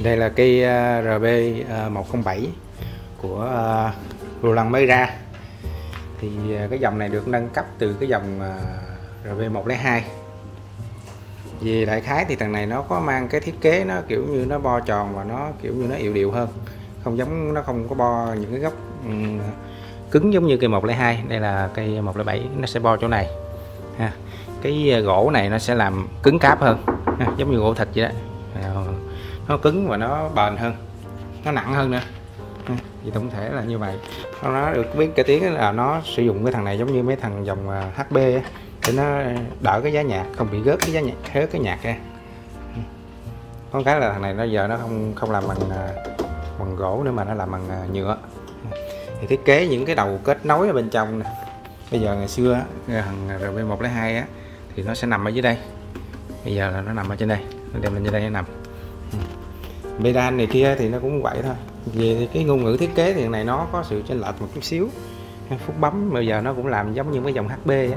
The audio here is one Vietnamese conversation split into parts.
Đây là cây RB107 của Roland mới ra. Thì cái dòng này được nâng cấp từ cái dòng RB102. Vì đại khái thì thằng này nó có mang cái thiết kế nó kiểu như nó bo tròn và nó kiểu như nó yệu điệu hơn, không giống, nó không có bo những cái góc cứng giống như cây 102. Đây là cây 107 nó sẽ bo chỗ này ha. Cái gỗ này nó sẽ làm cứng cáp hơn ha, giống như gỗ thịt vậy đó, nó cứng và nó bền hơn, nó nặng hơn nữa. Vì tổng thể là như vậy. Nó được biết cái tiếng là nó sử dụng cái thằng này giống như mấy thằng dòng HB ấy, để nó đỡ cái giá nhạc, không bị gớt cái giá nhạc, hớt cái nhạc ra. Có cái là thằng này nó giờ nó không làm bằng gỗ nữa mà nó làm bằng nhựa. Thì thiết kế những cái đầu kết nối ở bên trong nè. Bây giờ ngày xưa thằng RB102 á thì nó sẽ nằm ở dưới đây, bây giờ là nó nằm ở trên đây, nó đem lên dưới đây nó nằm. Medan này kia thì nó cũng vậy thôi. Về cái ngôn ngữ thiết kế thì thằng này nó có sự chênh lệch một chút xíu. Phút bấm bây giờ nó cũng làm giống như cái dòng HB á,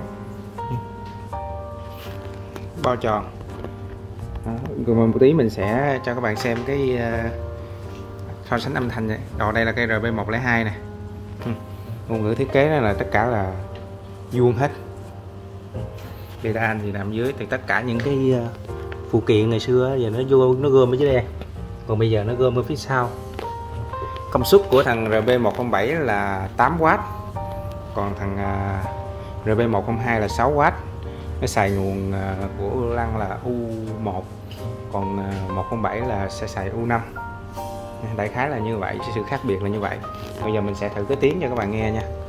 bo tròn. Rồi một tí mình sẽ cho các bạn xem cái so sánh âm thanh này. Đây là cây RB102 này. Ngôn ngữ thiết kế đó là tất cả là vuông hết. Medan thì nằm dưới, thì tất cả những cái phụ kiện ngày xưa giờ nó gom ở dưới đây, còn bây giờ nó gom ở phía sau. Công suất của thằng RB107 là 8W, còn thằng RB102 là 6W. Nó xài nguồn của lăng là U1, còn 107 là sẽ xài U5. Đại khái là như vậy, sự khác biệt là như vậy. Bây giờ mình sẽ thử cái tiếng cho các bạn nghe nha.